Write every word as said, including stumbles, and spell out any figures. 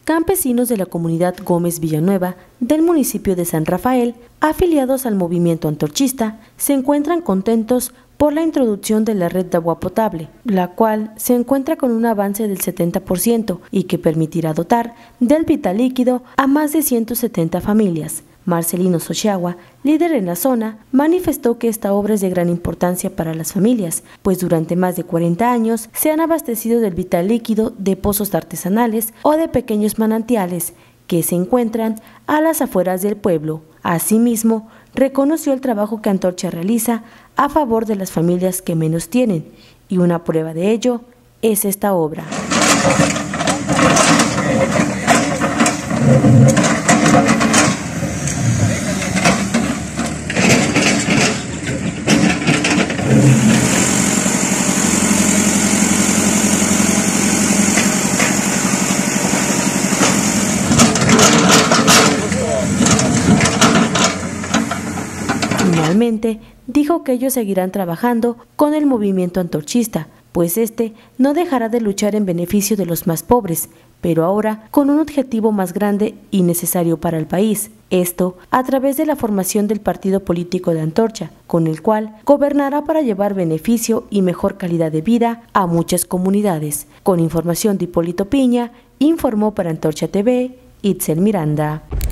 Campesinos de la comunidad Gómez Villanueva del municipio de San Rafael, afiliados al movimiento antorchista, se encuentran contentos por la introducción de la red de agua potable, la cual se encuentra con un avance del setenta por ciento y que permitirá dotar del vital líquido a más de ciento setenta familias. Marcelino Sochiagua, líder en la zona, manifestó que esta obra es de gran importancia para las familias, pues durante más de cuarenta años se han abastecido del vital líquido de pozos artesanales o de pequeños manantiales que se encuentran a las afueras del pueblo. Asimismo, reconoció el trabajo que Antorcha realiza a favor de las familias que menos tienen, y una prueba de ello es esta obra. Finalmente, dijo que ellos seguirán trabajando con el movimiento antorchista, pues este no dejará de luchar en beneficio de los más pobres, pero ahora con un objetivo más grande y necesario para el país. Esto a través de la formación del partido político de Antorcha, con el cual gobernará para llevar beneficio y mejor calidad de vida a muchas comunidades. Con información de Hipólito Piña, informó para Antorcha T V, Itzel Miranda.